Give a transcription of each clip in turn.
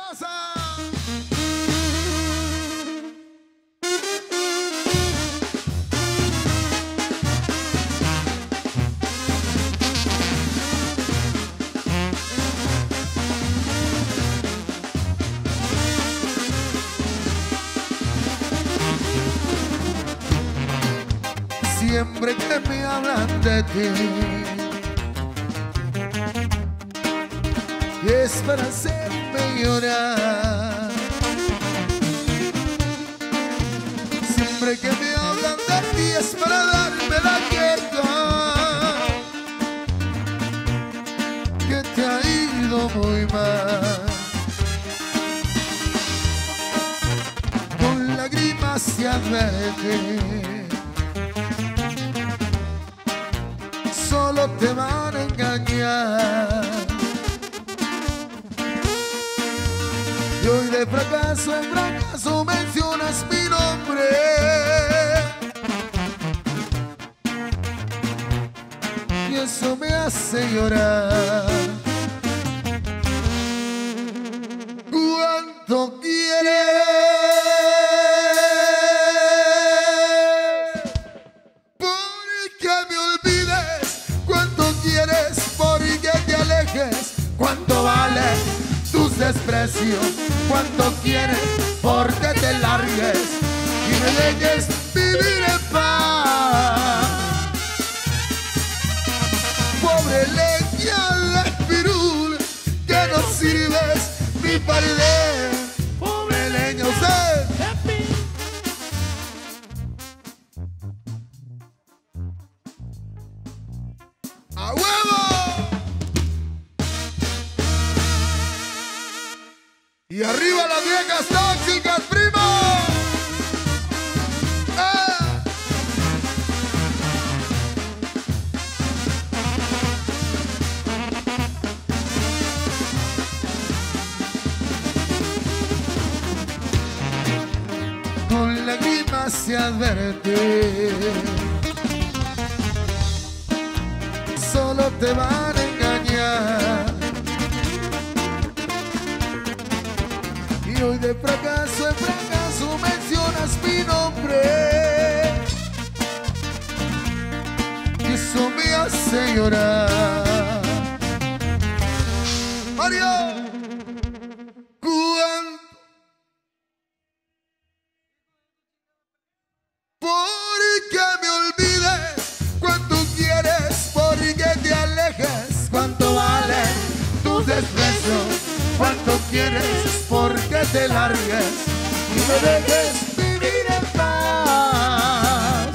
raza. Siempre que me hablan de ti es para hacerme llorar. Siempre que me hablan de ti es para darme la quietud, que te ha ido muy mal. Con lágrimas se advierte, solo te van a engañar. Y hoy de fracaso en fracaso mencionas mi nombre, y eso me hace llorar. ¿Cuánto quieres? ¿Cuánto vale tus desprecios? ¿Cuánto quieres porque te largues y me dejes vivir en paz? Pobre leña de pirul, que no sirves ni para leer. Pobre leña, usted. ¡A huevo! Y arriba las viejas tóxicas, primo. Con lágrimas se advierte, solo te van a engañar. Y hoy de fracaso en fracaso mencionas mi nombre, y eso me hace llorar. Mario, ¿cuánto? Porque me olvides, cuánto quieres, porque te alejes, cuánto valen tus desprecios, cuánto quieres porque te largues y me dejes vivir en paz.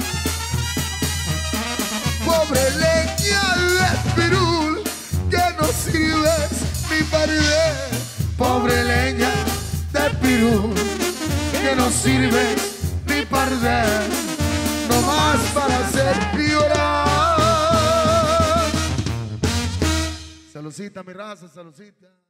Pobre leña de pirul, que no sirves ni para arder. Pobre leña de pirul, que no sirves ni para arder, nomás para hacer llorar. Saludcita, mi raza, saludcita.